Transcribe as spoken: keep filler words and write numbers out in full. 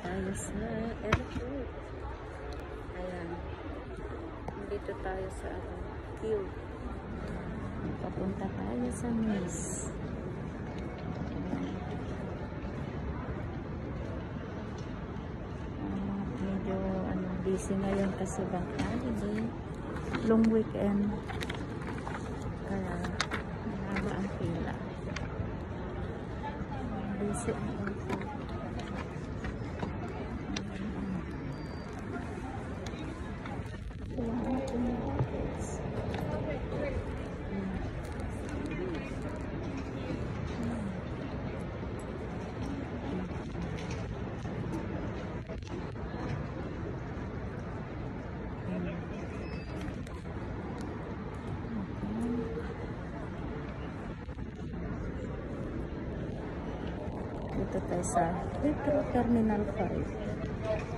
tayo sa airport. Ayan. Dito tayo sa queue. Papunta tayo sa Nice. Uh, medyo ano, busy ngayon kasi bank holiday. Long weekend. Kaya mahaba ang pila. Busy ang airport. Dito tayo sa Heathrow Terminal five.